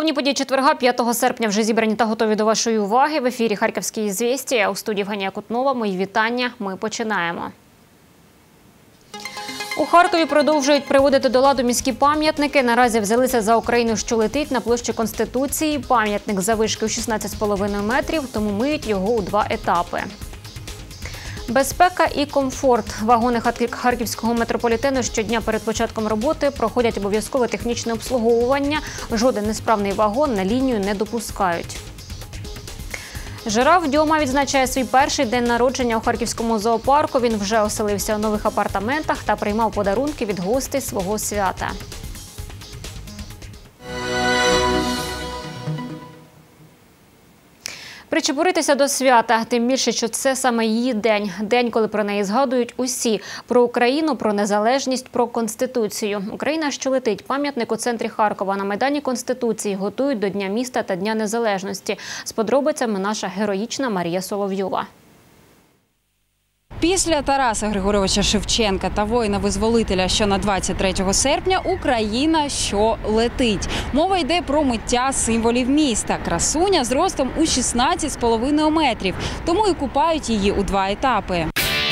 Головні події четверга, 5 серпня, вже зібрані та готові до вашої уваги. В ефірі «Харківські звістя», у студії Євгенія Кутнова. Мої вітання. Ми починаємо. У Харкові продовжують приводити до ладу міські пам'ятники. Наразі взялися за Україну, що летить на площі Конституції. Пам'ятник заввишки у 16,5 метрів, тому миють його у 2 етапи. Безпека і комфорт. Вагони Харківського метрополітену щодня перед початком роботи проходять обов'язкове технічне обслуговування. Жоден несправний вагон на лінію не допускають. Жираф Дьома відзначає свій перший день народження у Харківському зоопарку. Він вже оселився у нових апартаментах та приймав подарунки від гостей свого свята. Причепуритися до свята, тим більше, що це саме її день. День, коли про неї згадують усі. Про Україну, про незалежність, про Конституцію. Україна, що летить. Пам'ятник у центрі Харкова на Майдані Конституції готують до Дня міста та Дня Незалежності. З подробицями наша героїчна Марія Соловйова. Після Тараса Григоровича Шевченка та воїна-визволителя, що на 23 серпня, Україна, що летить. Мова йде про миття символів міста. Красуня з ростом у 16,5 метрів. Тому і купають її у 2 етапи.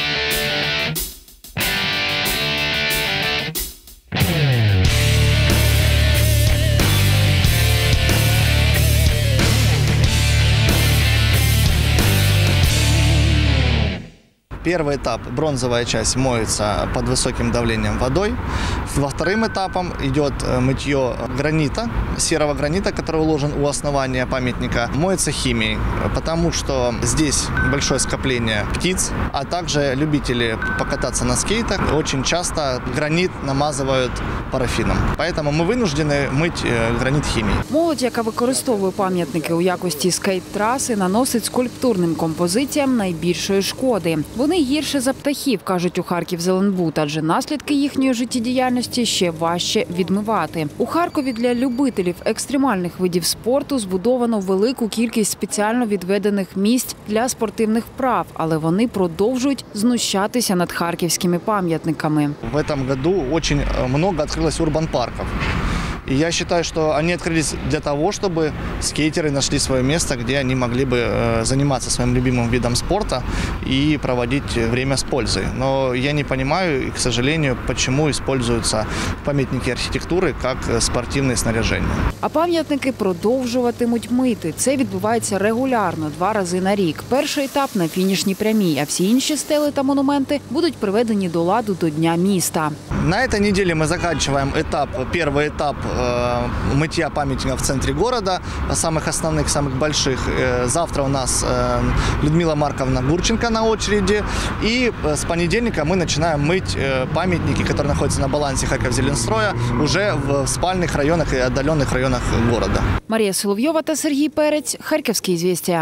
Первый этап – бронзовая часть моется под высоким давлением водой. Во вторым этапом идет мытье гранита, серого гранита, который уложен у основания памятника. Моется химией, потому что здесь большое скопление птиц, а также любители покататься на скейтах. Очень часто гранит намазывают парафином. Поэтому мы вынуждены мыть гранит химией. Молодь, яка використовує пам'ятники у якості скейт-траси, наносить скульптурним композиціям найбільшої шкоди. Вони гірше за птахів, кажуть у Харківзеленбуд, адже наслідки їхньої життєдіяльності ще важче відмивати. У Харкові для любителів екстремальних видів спорту збудовано велику кількість спеціально відведених місць для спортивних вправ, але вони продовжують знущатися над харківськими пам'ятниками. В этом году очень много открылось урбан-парков. И я считаю, что они открылись для того, чтобы скейтеры нашли свое место, где они могли бы заниматься своим любимым видом спорта и проводить время с пользой. Но я не понимаю, и, к сожалению, почему используются памятники архитектуры как спортивное снаряжение. А пам'ятники продовжуватимуть мити. Це відбувається регулярно, 2 рази на рік. Перший етап на фінішній прямій, а всі інші стели та монументи будуть приведені до ладу до Дня міста. На этой неделе мы заканчиваем первый этап мытья памятников в центре города, самых основных, самых больших. Завтра у нас Людмила Марковна Гурченко на очереди. И с понедельника мы начинаем мыть памятники, которые находятся на балансе Харьков-Зеленстроя, уже в спальных районах и отдаленных районах города. Марія Соловйова та Сергій Перець, «Харківські звістя».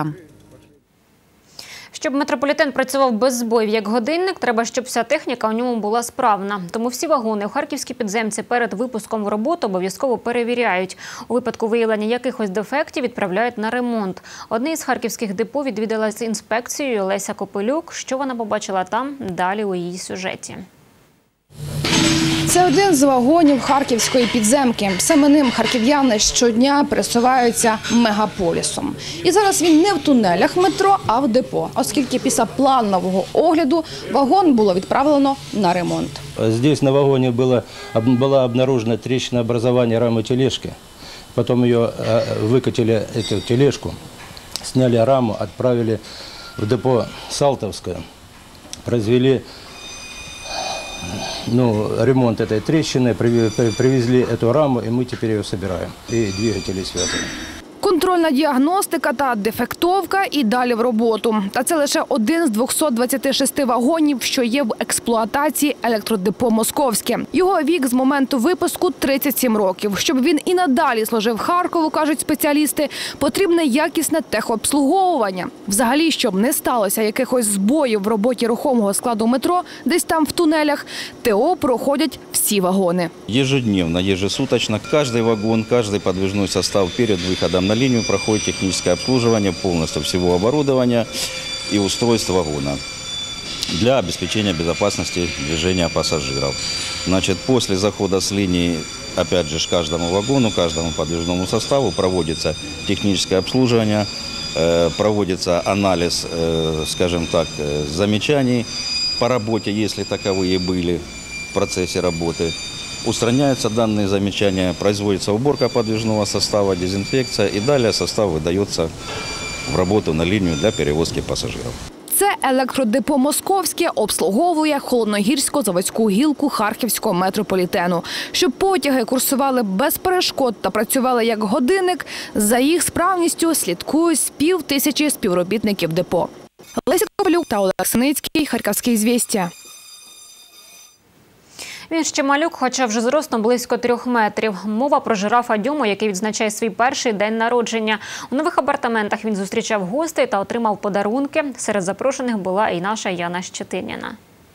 Щоб метрополітен працював без збоїв як годинник, треба, щоб вся техніка у ньому була справна. Тому всі вагони у харківські підземці перед випуском в роботу обов'язково перевіряють. У випадку виявлення якихось дефектів відправляють на ремонт. Одне із харківських депо відвідала з інспекцією Леся Копилюк. Що вона побачила там, далі у її сюжеті. Це один з вагонів харківської підземки. Саме ним харків'яни щодня пересуваються мегаполісом. І зараз він не в тунелях метро, а в депо, оскільки після планового огляду вагон було відправлено на ремонт. Здесь на вагоне была обнаружена трещина образования рамы тележки. Потом ее выкатили, эту тележку, сняли раму, отправили в депо Салтовское, произвели ремонт этой трещины, привезли эту раму, и мы теперь ее собираем. И двигатели связаны. Контрольна діагностика та дефектовка і далі в роботу. Та це лише один з 226 вагонів, що є в експлуатації електродепо «Московське». Його вік з моменту випуску – 37 років. Щоб він і надалі служив Харкову, кажуть спеціалісти, потрібне якісне техобслуговування. Взагалі, щоб не сталося якихось збоїв в роботі рухомого складу метро, десь там в тунелях, ТО проходять всі вагони. Ежедневно, ежесуточно, каждый вагон, каждый подвижной состав перед выходом на линию проходит техническое обслуживание полностью всего оборудования и устройств вагона. для обеспечения безопасности движения пассажиров. Значит, после захода с линии, опять же, каждому вагону, каждому подвижному составу проводится техническое обслуживание, проводится анализ, скажем так, замечаний по работе, если таковые были в процессе работы. Устраняются данные замечания, производится уборка подвижного состава, дезинфекция, и далее состав выдается в работу на линию для перевозки пассажиров. Це електродепо «Московське» обслуговує Холодногірсько-Заводську гілку Харківського метрополітену. Щоб потяги курсували без перешкод та працювали як годинник, за їх справністю слідкують з 5000 співробітників депо. Леся Ковалюк та Олег Синицький, Харківські звістя. Він ще малюк, хоча вже зростом близько 3 метрів. Мова про жирафа Дьому, який відзначає свій перший день народження. У нових апартаментах він зустрічав гостей та отримав подарунки. Серед запрошених була і наша Яна Щетиніна.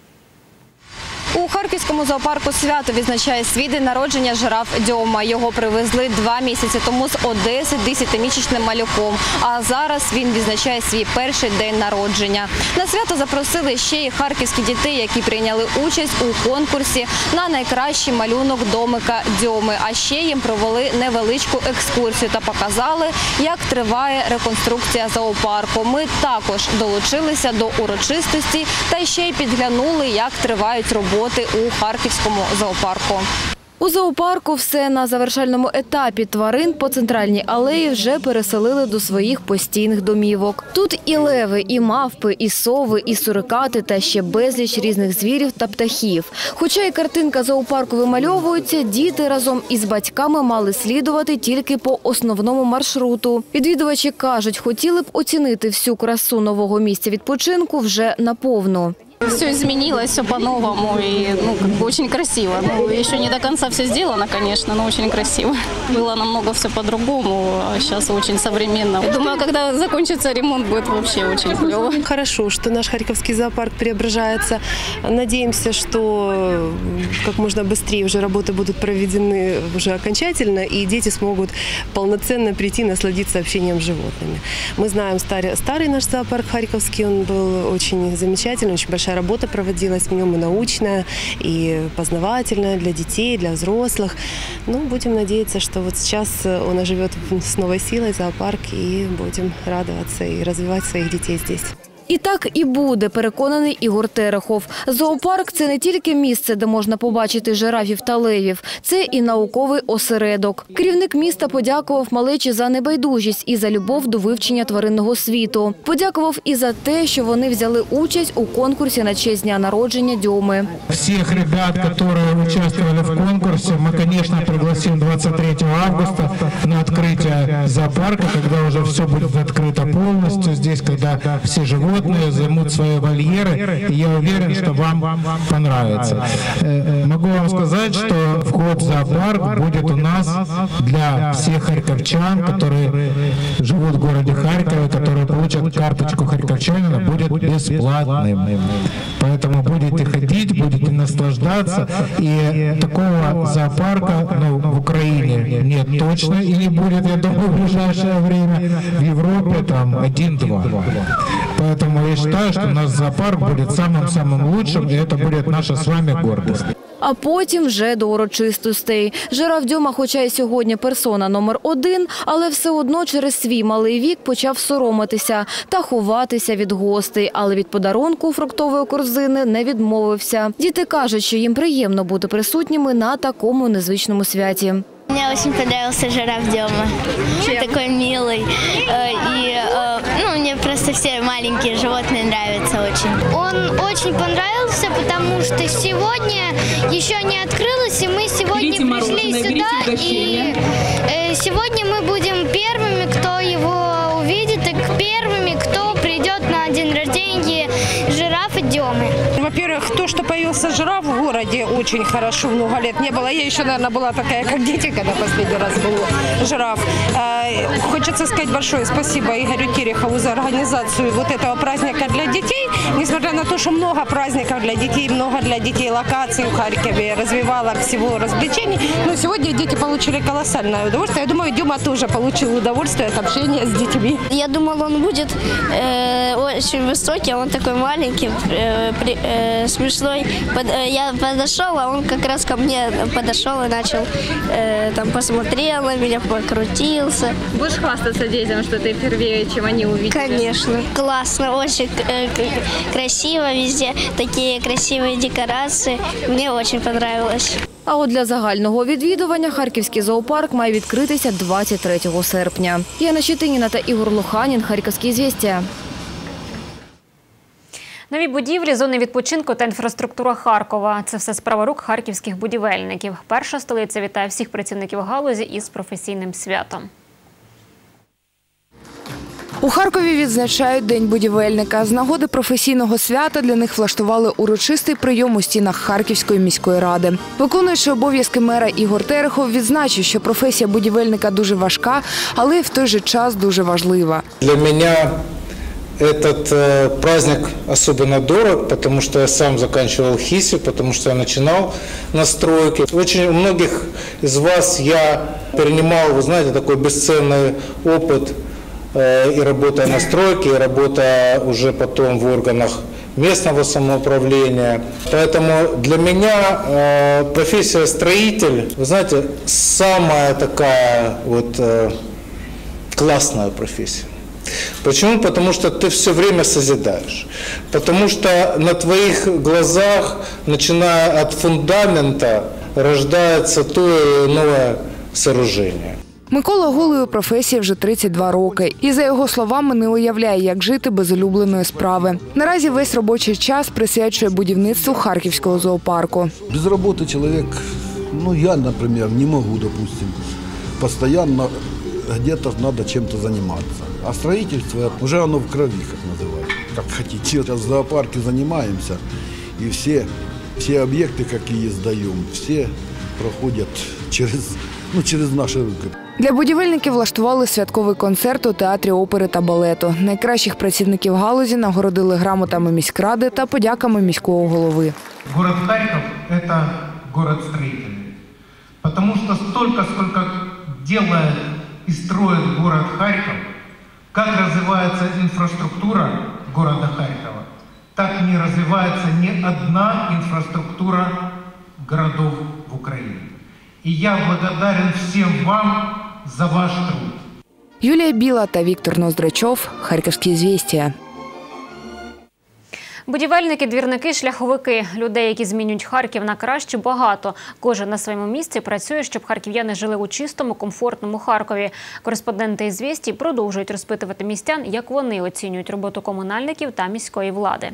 У Харківському зоопарку свято відзначає свій день народження жираф Дьома. Його привезли 2 місяці тому з Одеси 10-місячним малюком. А зараз він відзначає свій перший день народження. На свято запросили ще й харківські дітей, які прийняли участь у конкурсі на найкращий малюнок домика Дьоми. А ще їм провели невеличку екскурсію та показали, як триває реконструкція зоопарку. Ми також долучилися до урочистості та ще й підглянули, як тривають роботи у Харківському зоопарку. У зоопарку все на завершальному етапі. Тварин по центральній алеї вже переселили до своїх постійних домівок. Тут і леви, і мавпи, і сови, і сурикати та ще безліч різних звірів та птахів. Хоча і картинка зоопарку вимальовується, діти разом із батьками мали слідувати тільки по основному маршруту. Відвідувачі кажуть, хотіли б оцінити всю красу нового місця відпочинку вже наповну. Все изменилось, все по-новому и очень красиво. Еще не до конца все сделано, конечно, но очень красиво. Было намного все по-другому, а сейчас очень современно. Я думаю, когда закончится ремонт, будет вообще очень клево. Хорошо, что наш Харьковский зоопарк преображается. Надеемся, что как можно быстрее уже работы будут проведены уже окончательно, и дети смогут полноценно прийти, насладиться общением с животными. Мы знаем старый наш зоопарк Харьковский, он был очень замечательный, очень большая работа проводилась в нем, и научная, и познавательная для детей, для взрослых. Ну, будем надеяться, что вот сейчас он оживет с новой силой, зоопарк, и будем радоваться и развивать своих детей здесь. І так і буде, переконаний Ігор Терехов. Зоопарк – це не тільки місце, де можна побачити жирафів та левів. Це і науковий осередок. Керівник міста подякував малечі за небайдужість і за любов до вивчення тваринного світу. Подякував і за те, що вони взяли участь у конкурсі на честь дня народження Дьоми. Всіх ребят, які участвовали в конкурсі, ми, звісно, пригласимо 23 августа на відкриття зоопарку, коли вже все буде відкрито повністю, здесь, коли всі животные займут свои вольеры, и я уверен, что вам понравится. Могу вам сказать, что вход в зоопарк будет у нас для всех харьковчан, которые живут в городе Харькове, которые получат карточку харьковчанина, будет бесплатным. Поэтому будете ходить, будете наслаждаться. И такого зоопарка в Украине нет точно и не будет, я думаю, в ближайшее время. В Европе там 1-2. Поэтому я считаю, что наш зоопарк будет самым-самым лучшим, и это будет наша с вами гордость. А потім вже до урочистостей. Жираф Дьома, хоча й сьогодні персона номер 1, але все одно через свій малий вік почав соромитися та ховатися від гостей. Але від подарунку фруктової корзини не відмовився. Діти кажуть, що їм приємно бути присутніми на такому незвичному святі. Мне очень понравился жираф Дьома. Такой милый. Мне просто все маленькие животные нравятся очень. Он очень понравился, потому что сегодня еще не открылось, и мы сегодня пришли сюда. И сегодня мы будем первыми, кто его увидит, и первыми, кто придет на день рождения жирафа Дьомы. Во-первых, то, что появился жираф в городе, очень хорошо, много лет не было. Я еще, наверное, была такая, как дети, когда последний раз был жираф. Хочется сказать большое спасибо Игорю Терехову за организацию вот этого праздника для детей. детей, несмотря на то, что много праздников для детей локаций в Харькове, развивала всего развлечений. Но сегодня дети получили колоссальное удовольствие. Я думаю, Дюма тоже получил удовольствие от общения с детьми. Я думала, он будет очень высокий, он такой маленький, смешной. Я подошел, а он как раз ко мне подошел и начал, посмотрел на меня, покрутился. Будешь хвастаться детям, что ты первее, чем они увидели? Конечно. Классно, очень красиво везде, такие красивые декорации. Мне очень понравилось. А от для загального відвідування Харківський зоопарк має відкритися 23 серпня. Яна Щетиніна та Ігор Луханін, Харківські «Ізвістія». Нові будівлі, зони відпочинку та інфраструктура Харкова – це все справа рук харківських будівельників. Перша столиця вітає всіх працівників галузі із професійним святом. У Харкові відзначають День будівельника. З нагоди професійного свята для них влаштували урочистий прийом у стінах Харківської міської ради. Виконуючий обов'язки мера Ігор Терехов відзначив, що професія будівельника дуже важка, але в той же час дуже важлива. Для мене этот праздник особенно дорог, потому что я сам заканчивал ХИСе, потому что я начинал на стройке. Очень у многих из вас я перенимал, вы знаете, такой бесценный опыт и работая на стройке, и работая уже потом в органах местного самоуправления. Поэтому для меня профессия строитель, вы знаете, самая такая вот классная профессия. Почему? Потому что ты все время созидаешь. Потому что на твоих глазах, начиная от фундамента, рождается то или иное сооружение. Микола Голий у професії вже 32 роки. І, за його словами, не уявляє, як жити без улюбленої справи. Наразі весь робочий час присвячує будівництву Харківського зоопарку. Без роботи чоловік, я, наприклад, не можу, допустим, постійно где-то надо чем-то заниматься. А строительство уже оно в крови, как называют, как хотите. Сейчас в зоопарке занимаемся, и все объекты, какие сдаем, все проходят через наши руки. Для будівельників влаштували святковий концерт у театрі опери та балету. Найкращих працівників галузі нагородили грамотами міськради та подяками міського голови. Город Харьков – это город строительный, потому что столько, сколько делает и строит город Харьков, как развивается инфраструктура города Харькова, так не развивается ни одна инфраструктура городов в Украине. И я благодарен всем вам за ваш труд. Юлія Біла та Віктор Ноздрачов, Харківські «Ізвістія». Будівельники, двірники, шляховики – людей, які змінюють Харків на краще, багато. Кожен на своєму місці працює, щоб харків'яни жили у чистому, комфортному Харкові. Кореспонденти «Ізвістій» продовжують розпитувати містян, як вони оцінюють роботу комунальників та міської влади.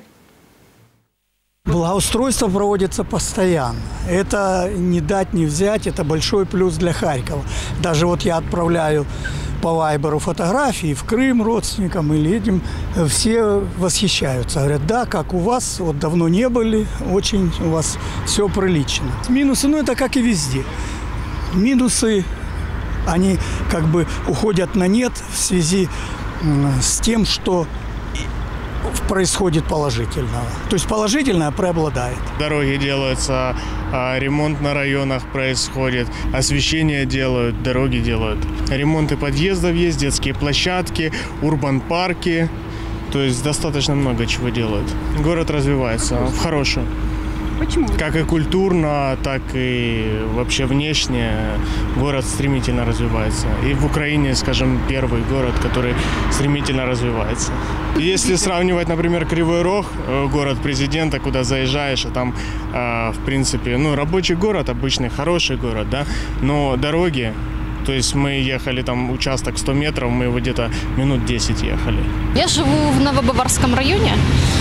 Благоустройство проводится постоянно. Это не дать, не взять, это большой плюс для Харькова. Даже вот я отправляю по Вайберу фотографии в Крым родственникам или этим, все восхищаются. Говорят, да, как у вас, вот давно не были, очень у вас все прилично. Минусы, это как и везде. Минусы, они как бы уходят на нет в связи с тем, что происходит положительного. То есть положительное преобладает. Дороги делаются, ремонт на районах происходит, освещение делают, дороги делают. Ремонты подъездов есть, детские площадки, урбан-парки. То есть достаточно много чего делают. Город развивается в хорошую. Почему? Как и культурно, так и вообще внешне город стремительно развивается. И в Украине, скажем, первый город, который стремительно развивается. Если сравнивать, например, Кривой Рог, город президента, куда заезжаешь, а там, в принципе, рабочий город, обычный, хороший город, да, но дороги, то есть мы ехали там участок 100 метров, мы его где-то минут 10 ехали. Я живу в Новобаварском районе.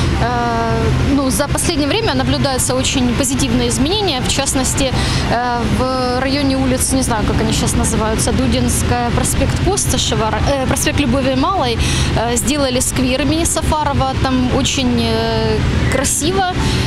За последнее время наблюдаются очень позитивные изменения. В частности, в районе улиц, не знаю, как они сейчас называются, Дудинская, проспект Постышева, проспект Любови Малой, сделали сквер имени Сафарова. Там очень красиво,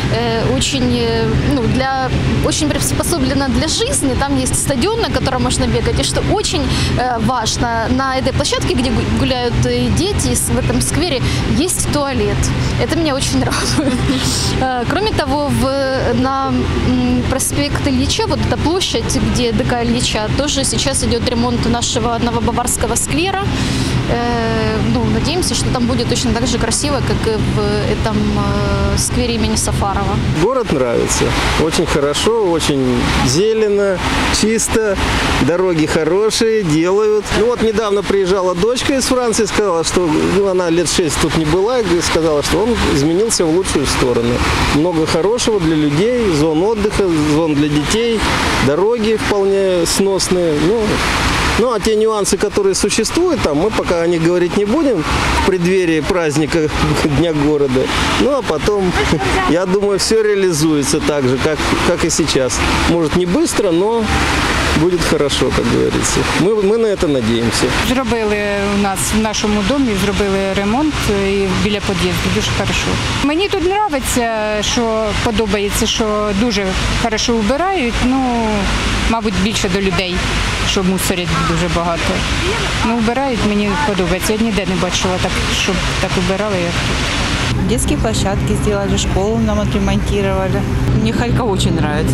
очень приспособлено для жизни. Там есть стадион, на котором можно бегать. И что очень важно, на этой площадке, где гуляют дети, в этом сквере есть туалет. Это меня очень радует. Кроме того, на проспект Ильича, вот эта площадь, где ДК Ильича, тоже сейчас идет ремонт нашего Новобаварского сквера. Надеемся, что там будет точно так же красиво, как и в этом сквере имени Сафарова. Город нравится. Очень хорошо, очень зелено, чисто, дороги хорошие, делают. Недавно приезжала дочка из Франции, сказала, что она лет 6 тут не была, и сказала, что он изменился в лучшую сторону. Много хорошего для людей, зон отдыха, зон для детей, дороги вполне сносные. А те нюансы, которые существуют, мы пока о них говорить не будем в преддверии праздника Дня города. А потом, я думаю, все реализуется так же, как и сейчас. Может, не быстро, но будет хорошо, как говорится. Ми на це надіємося. Зробили у нас в нашому домі, зробили ремонт біля під'їзду, дуже хорошо. Мені тут подобається, що дуже хорошо вбирають, мабуть, більше до людей, що мусорять дуже багато. Вбирають, мені подобається. Я ніде не бачила, щоб так вбирали, як тут. Детские площадки сделали, школу нам отремонтировали. Мне Харьков очень нравится.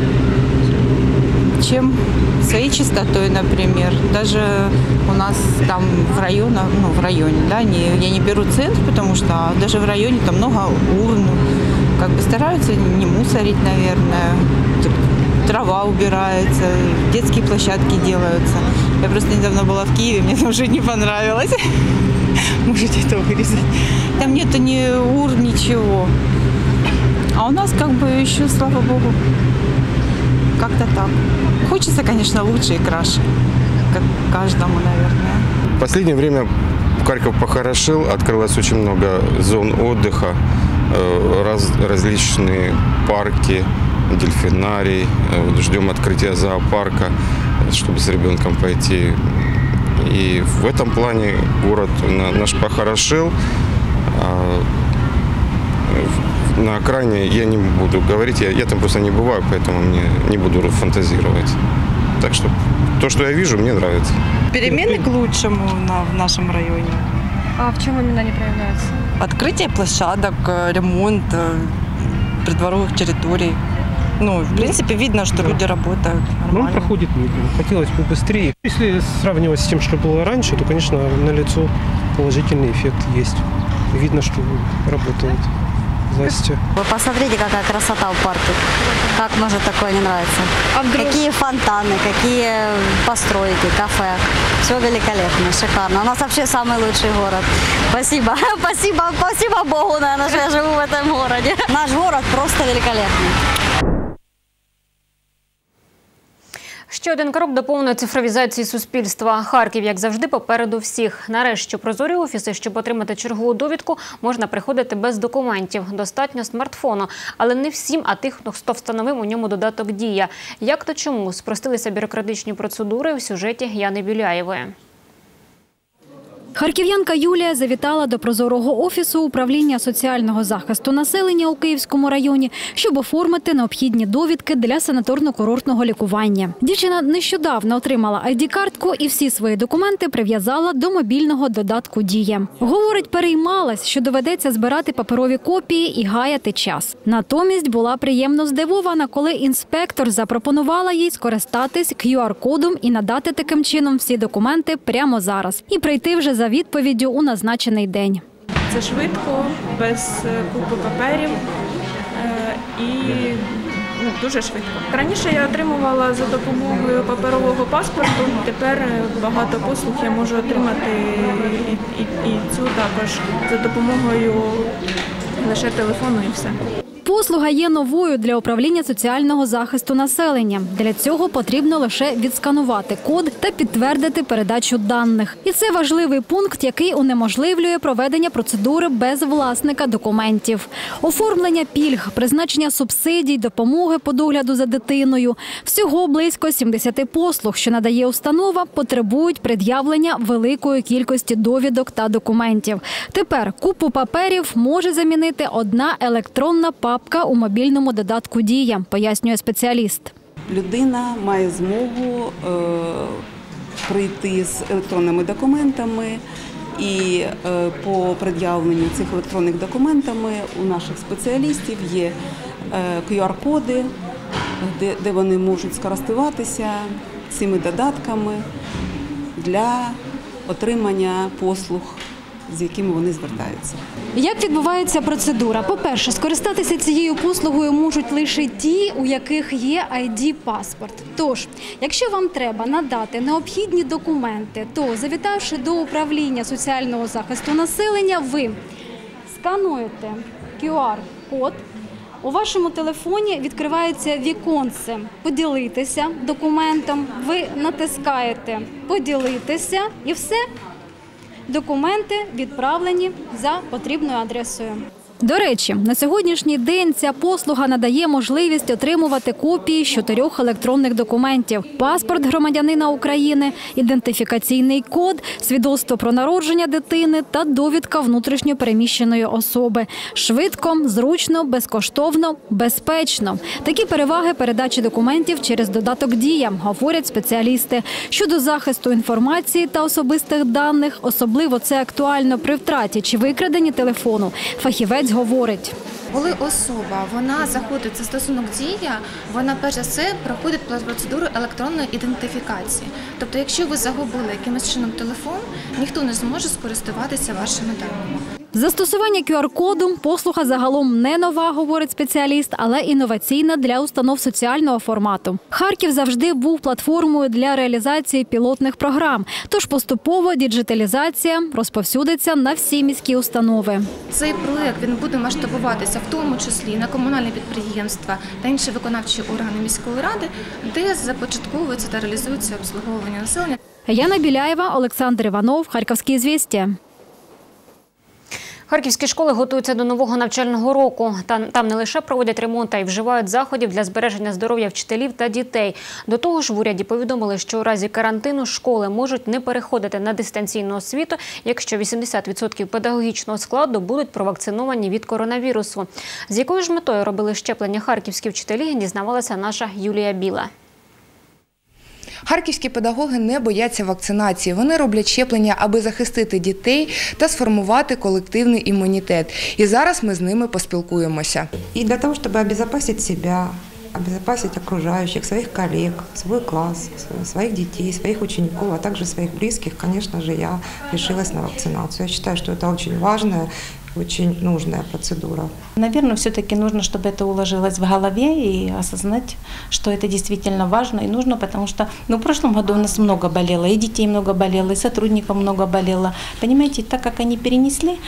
Чем своей чистотой, например. Даже у нас там в районе, да, я не беру центр, потому что даже в районе там много урн. Стараются не мусорить, наверное. Трава убирается, детские площадки делаются. Я просто недавно была в Киеве, мне там уже не понравилось. Можете это вырезать. Там нету ни урн, ничего. А у нас еще, слава богу, как-то так. Хочется, конечно, лучше и краше, как каждому, наверное. В последнее время Харьков похорошел, открылось очень много зон отдыха, различные парки, дельфинарий. Ждем открытия зоопарка, чтобы с ребенком пойти. И в этом плане город наш похорошел. На окраине я не буду говорить, я там просто не бываю, поэтому не буду фантазировать. Так что то, что я вижу, мне нравится. Перемены к лучшему в нашем районе. А в чем именно они проявляются? Открытие площадок, ремонт придворовых территорий. В принципе, видно, что люди работают нормально. Он проходит медленно. Хотелось бы быстрее. Если сравнивать с тем, что было раньше, то, конечно, налицо положительный эффект есть. Видно, что работает власти. Вы посмотрите, какая красота в парке. Как может такое не нравиться? Какие фонтаны, какие постройки, кафе. Все великолепно, шикарно. У нас вообще самый лучший город. Спасибо. Спасибо Богу, наверное, что я живу в этом городе. Наш город просто великолепный. Ще один крок до повної цифровізації суспільства. Харків, як завжди, попереду всіх. Нарешті прозорі офіси, щоб отримати чергову довідку, можна приходити без документів. Достатньо смартфону. Але не всім, а тих, хто встановив у ньому додаток «Дія». Як та чому спростилися бюрократичні процедури в сюжеті Яни Біляєвої. Харків'янка Юлія завітала до прозорого офісу управління соціального захисту населення у Київському районі, щоб оформити необхідні довідки для санаторно-курортного лікування. Дівчина нещодавно отримала ID-картку і всі свої документи прив'язала до мобільного додатку «Дія». Говорить, переймалась, що доведеться збирати паперові копії і гаяти час. Натомість була приємно здивована, коли інспектор запропонувала їй скористатись QR-кодом і надати таким чином всі документи прямо зараз. І прийти вже за відповіддю у назначений день. Це швидко, без купи паперів і дуже швидко. Раніше я отримувала за допомогою паперового паспорту, тепер багато послуг я можу отримати і цю також за допомогою лише телефону і все. Послуга є новою для управління соціального захисту населення. Для цього потрібно лише відсканувати код та підтвердити передачу даних. І це важливий пункт, який унеможливлює проведення процедури без власника документів. Оформлення пільг, призначення субсидій, допомоги по догляду за дитиною. Всього близько 70 послуг, що надає установа, потребують пред'явлення великої кількості довідок та документів. Тепер купу паперів може замінити одна електронна папка у мобільному додатку «Дія», пояснює спеціаліст. Людина має змогу прийти з електронними документами І по пред'явленню цих електронних документами у наших спеціалістів є QR-коди, де вони можуть скористуватися цими додатками для отримання послуг, з якими вони звертаються. Як відбувається процедура? По-перше, скористатися цією послугою можуть лише ті, у яких є ID-паспорт. Тож, якщо вам треба надати необхідні документи, то, завітавши до управління соціального захисту населення, ви скануєте QR-код, у вашому телефоні відкривається віконце «Поділитися документом», ви натискаєте «Поділитися» і все. Документи відправлені за потрібною адресою. До речі, на сьогоднішній день ця послуга надає можливість отримувати копії з 4 електронних документів: паспорт громадянина України, ідентифікаційний код, свідоцтво про народження дитини та довідка внутрішньо переміщеної особи. Швидко, зручно, безкоштовно, безпечно. Такі переваги передачі документів через додаток «Дія», говорять спеціалісти. Щодо захисту інформації та особистих даних, особливо це актуально при втраті чи викраденні телефону, фахівець говорить. Коли особа заходить в застосунок «Дія», вона перш за все проходить процедуру електронної ідентифікації. Тобто, якщо ви загубили якимось чином телефон, ніхто не зможе скористуватися вашими даними. Застосування QR-коду – послуга загалом не нова, говорить спеціаліст, але інноваційна для установ соціального формату. Харків завжди був платформою для реалізації пілотних програм, тож поступово діджиталізація розповсюдиться на всі міські установи. Цей проєкт буде масштабуватися в тому числі на комунальні підприємства та інші виконавчі органи міської ради, де започатковується та реалізується обслуговування населення. Яна Біляєва, Олександр Іванов, Харківські звістя. Харківські школи готуються до нового навчального року. Там не лише проводять ремонт, а й вживають заходів для збереження здоров'я вчителів та дітей. До того ж, в уряді повідомили, що у разі карантину школи можуть не переходити на дистанційну освіту, якщо 80% педагогічного складу будуть провакциновані від коронавірусу. З якою ж метою робили щеплення харківські вчителі, дізнавалася наша Юлія Біла. Харківські педагоги не бояться вакцинації. Вони роблять щеплення, аби захистити дітей та сформувати колективний імунітет. І зараз ми з ними поспілкуємося. І для того, щоб обезопасити себе, обезопасить окружающих, своих коллег, свой класс, своих детей, своих учеников, а также своих близких, конечно же, я решилась на вакцинацию. Я считаю, что это очень важная, очень нужная процедура. Наверное, все-таки нужно, чтобы это уложилось в голове и осознать, что это действительно важно и нужно, потому что в прошлом году у нас много болело, и детей много болело, и сотрудников много болело. Понимаете, так как они перенесли,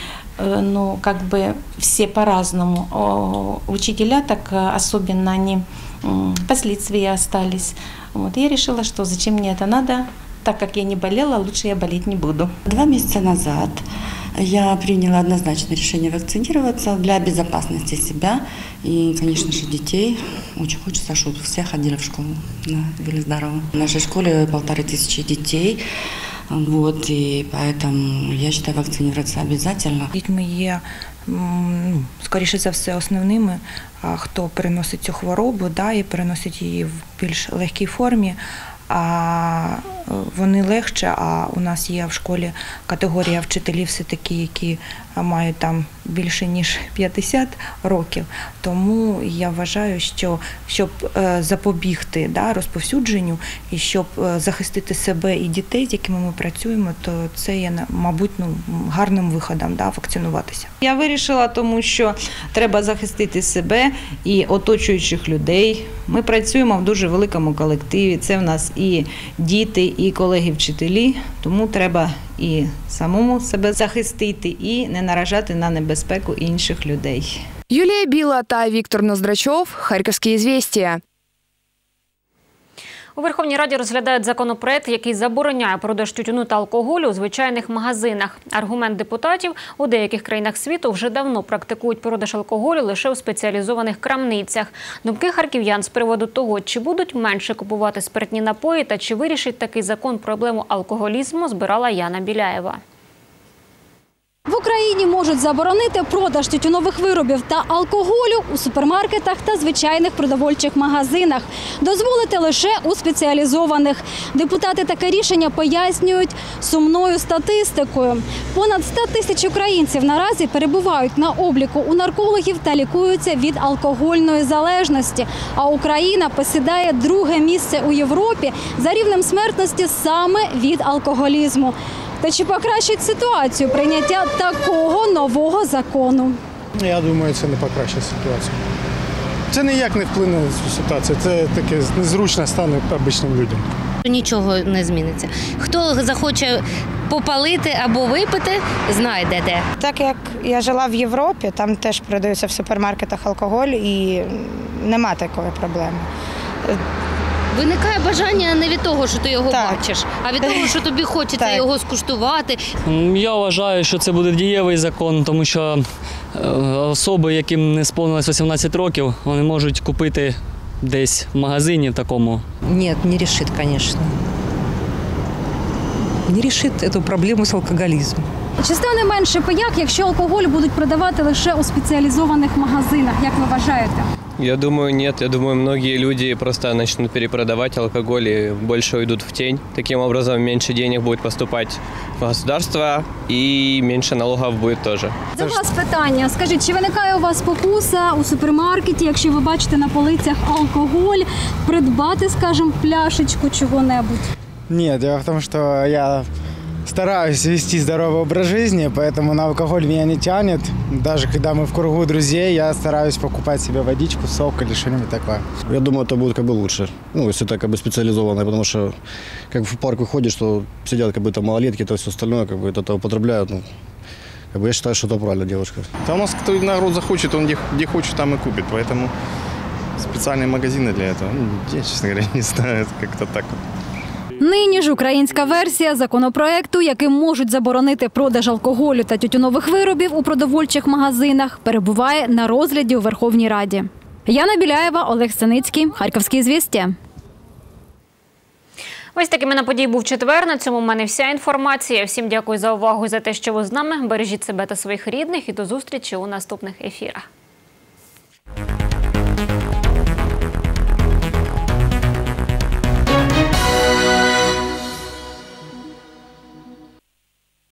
все по-разному, учителя так особенно они последствия остались. Я решила, что зачем мне это надо, так как я не болела, лучше я болеть не буду. 2 месяца назад я приняла однозначное решение вакцинироваться для безопасности себя и, конечно же, детей. Очень хочется, чтобы все ходили в школу, были здоровы. В нашей школе 1500 детей, и поэтому я считаю вакцинироваться обязательно. Дітьми є, скоріше за все, основними, хто переносить цю хворобу, і переносить її в більш легкій формі. А вони легше, а у нас є в школі категорія вчителів все такі, які мають там більше ніж 50 років. Тому я вважаю, що щоб запобігти розповсюдженню і щоб захистити себе і дітей, з якими ми працюємо, то це є, мабуть, гарним виходом вакцинуватися. Я вирішила, тому що треба захистити себе і оточуючих людей. Ми працюємо в дуже великому колективі, це в нас і діти, і колеги-вчителі, тому треба і самому себе захистити, і не наражати на небезпеку інших людей. Юлія Біла та Віктор Ноздрачов, Харківські звістя. У Верховній Раді розглядають законопроект, який забороняє продаж тютюну та алкоголю у звичайних магазинах. Аргумент депутатів – у деяких країнах світу вже давно практикують продаж алкоголю лише у спеціалізованих крамницях. Думки харків'ян з приводу того, чи будуть менше купувати спиртні напої та чи вирішить такий закон проблему алкоголізму, збирала Яна Біляєва. В Україні Україні можуть заборонити продаж тютюнових виробів та алкоголю у супермаркетах та звичайних продовольчих магазинах. Дозволити лише у спеціалізованих. Депутати таке рішення пояснюють сумною статистикою. Понад 100 тисяч українців наразі перебувають на обліку у наркологів та лікуються від алкогольної залежності. А Україна посідає друге місце у Європі за рівнем смертності саме від алкоголізму. Та чи покращить ситуацію прийняття такого нового закону? Я думаю, це не покращить ситуацію. Це ніяк не вплине на цю ситуацію. Це таке незручно стане обичним людям. Нічого не зміниться. Хто захоче попалити або випити, знайде де. Так як я жила в Європі, там теж продаються в супермаркетах алкоголь і нема такої проблеми. Виникає бажання не від того, що ти його бачиш, а від того, що тобі хочеться його скуштувати. Я вважаю, що це буде дієвий закон, тому що особи, яким не сповнилось 18 років, вони можуть купити десь в магазині такому. Ні, не рішить, звісно. Не рішить цю проблему з алкоголізмом. Чи стане менше пияк, якщо алкоголь будуть продавати лише у спеціалізованих магазинах, як ви вважаєте? Я думаю, нет. Я думаю, многие люди просто начнут перепродавать алкоголь и больше уйдут в тень. Таким образом, меньше денег будет поступать в государство и меньше налогов будет тоже. До вас питання. Скажіть, чи виникає у вас спокуса у супермаркеті, якщо ви бачите на полицях алкоголь, придбати, скажімо, пляшечку чого-небудь? Нет, дело в том, что я стараюсь вести здоровый образ жизни, поэтому на алкоголь меня не тянет. Даже когда мы в кругу друзей, я стараюсь покупать себе водичку, сок или что-нибудь такое. Я думаю, это будет лучше, если это специализованное, потому что как в парк выходишь, что сидят там малолетки, то все остальное это употребляют. Я считаю, что это правильно, девушка. Да у нас кто народ захочет, он где хочет, там и купит, поэтому специальные магазины для этого, я, честно говоря, не знаю, как-то так. Нині ж українська версія законопроекту, яким можуть заборонити продаж алкоголю та тютюнових виробів у продовольчих магазинах, перебуває на розгляді у Верховній Раді. Яна Біляєва, Олег Синицький, Харківські звістя. Ось такими на події був четвер. На цьому в мене вся інформація. Всім дякую за увагу і за те, що ви з нами. Бережіть себе та своїх рідних і до зустрічі у наступних ефірах.